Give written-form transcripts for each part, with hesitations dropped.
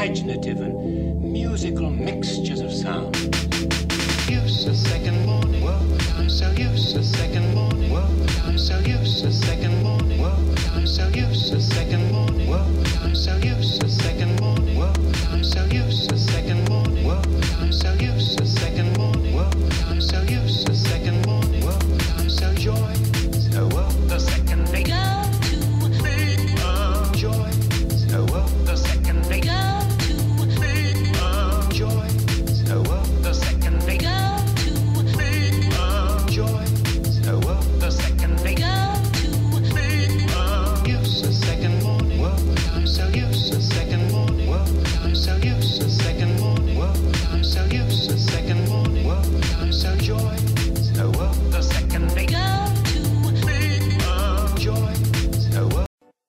imaginative and musical mixtures of sound. Use a second morning. I'm so used to second morning. I'm so used to second morning. I'm so used to second morning. I'm so used to second morning. I'm so used to second morning. I'm so used to second morning. I'm so used to second morning. I'm so joy. So the second they go to joy. So the second they go to joy. So the second they go to joy. So the second they go to use a second morning. I'm so used to second morning. I'm so used to second morning. I'm so used to second morning. I'm so joy. So the second they go to joy. So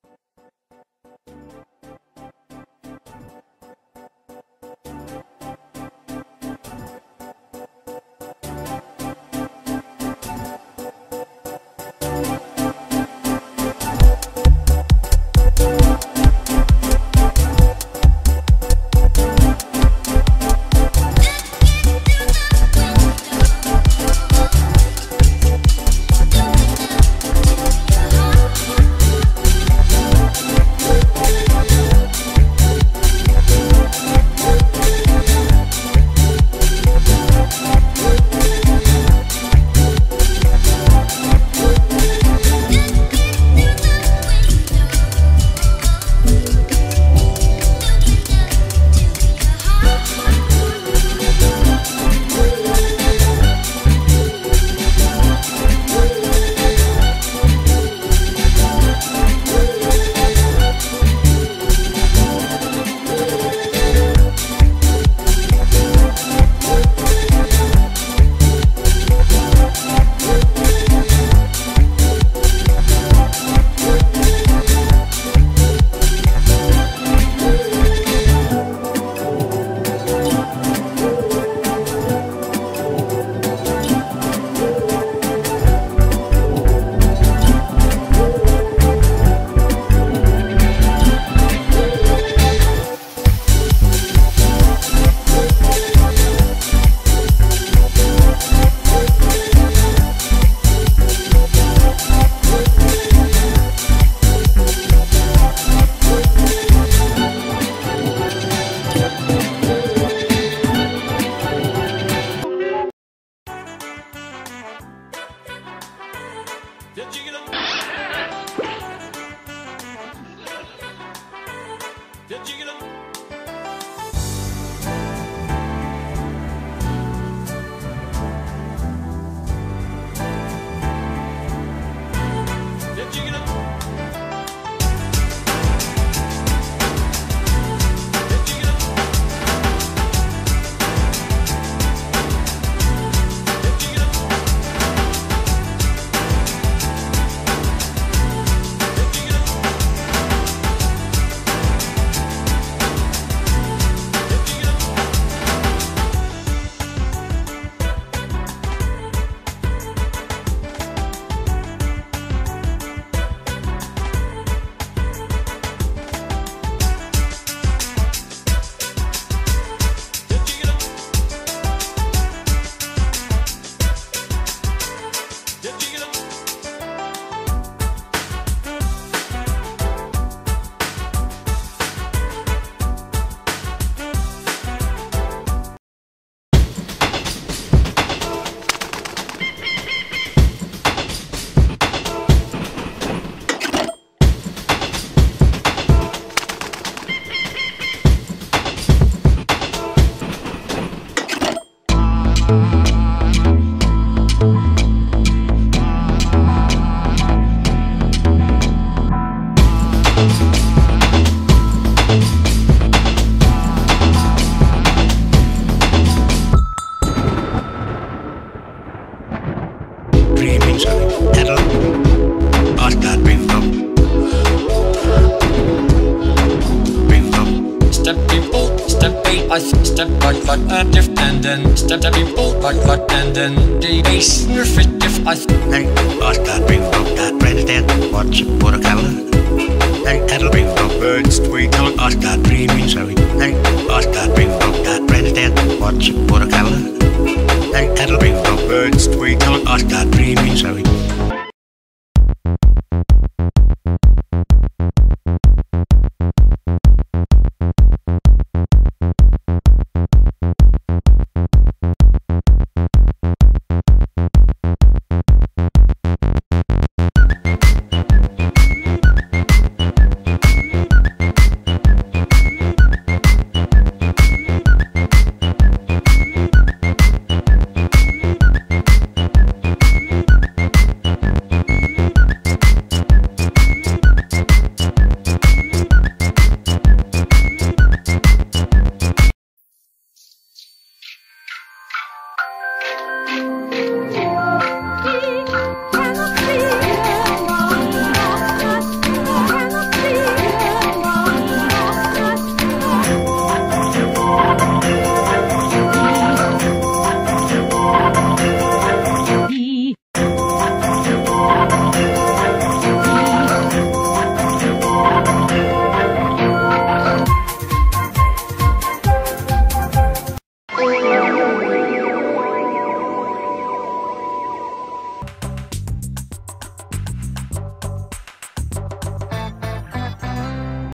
step like and if and then step people like and then the bass fit if I hey Oscar bring up that president watch for a color hey that'll bring up birds tweet on Oscar dreaming sorry hey start dreaming, so we